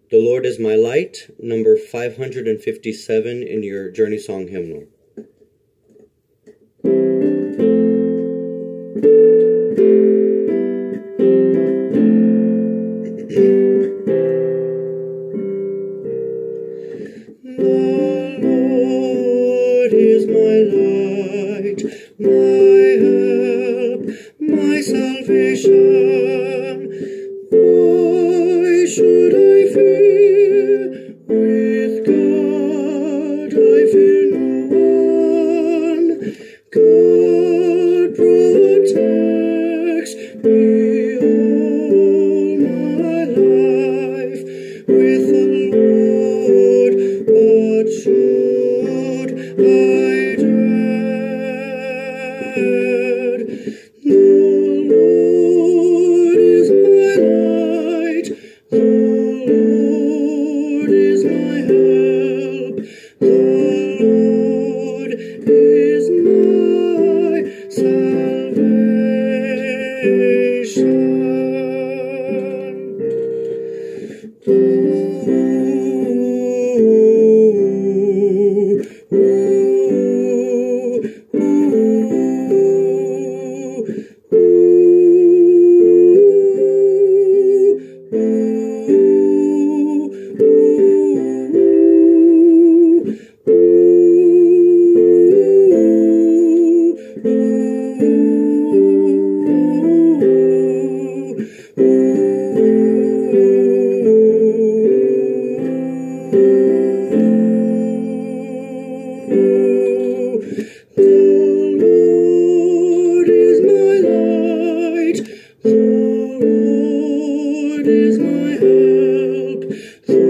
The Lord is my light, number 557 in your Journey Song hymnal. The Lord is my light, my help, my salvation. Why should I fear? With God I fear no one. God protects me all my life. With the Lord, what should I dread? The Lord is my light, the Lord is my help, the Lord is my salvation. The Lord is my help, the